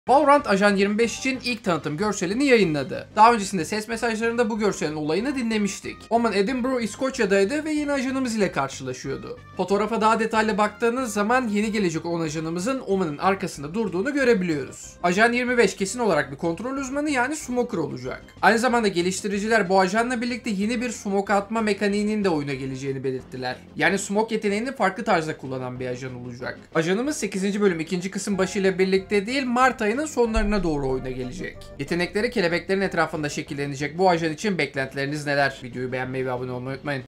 Valorant Ajan 25 için ilk tanıtım görselini yayınladı. Daha öncesinde ses mesajlarında bu görselin olayını dinlemiştik. Omen Edinburgh, İskoçya'daydı ve yeni ajanımız ile karşılaşıyordu. Fotoğrafa daha detaylı baktığınız zaman yeni gelecek olan ajanımızın Omen'in arkasında durduğunu görebiliyoruz. Ajan 25 kesin olarak bir kontrol uzmanı yani smoker olacak. Aynı zamanda geliştiriciler bu ajanla birlikte yeni bir smoke atma mekaniğinin de oyuna geleceğini belirttiler. Yani smoke yeteneğini farklı tarzda kullanan bir ajan olacak. Ajanımız 8. bölüm 2. kısım başıyla birlikte değil Mart ayının sonlarına doğru oyuna gelecek. Yetenekleri kelebeklerin etrafında şekillenecek bu ajan için beklentileriniz neler? Videoyu beğenmeyi ve abone olmayı unutmayın.